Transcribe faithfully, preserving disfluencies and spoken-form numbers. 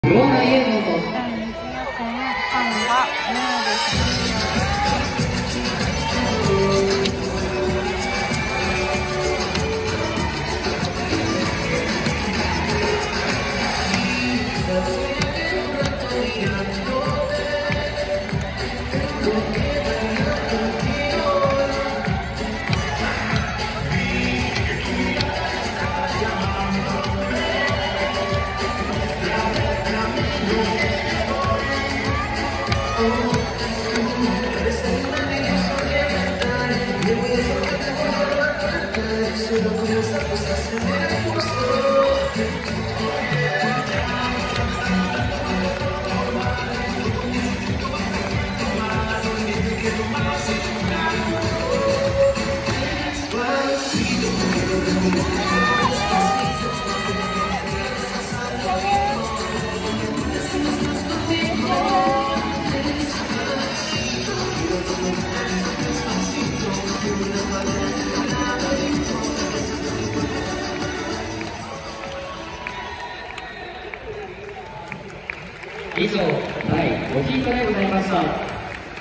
フローライエンドと第二次予選ファンはノーです以上、だいごヒートでございました。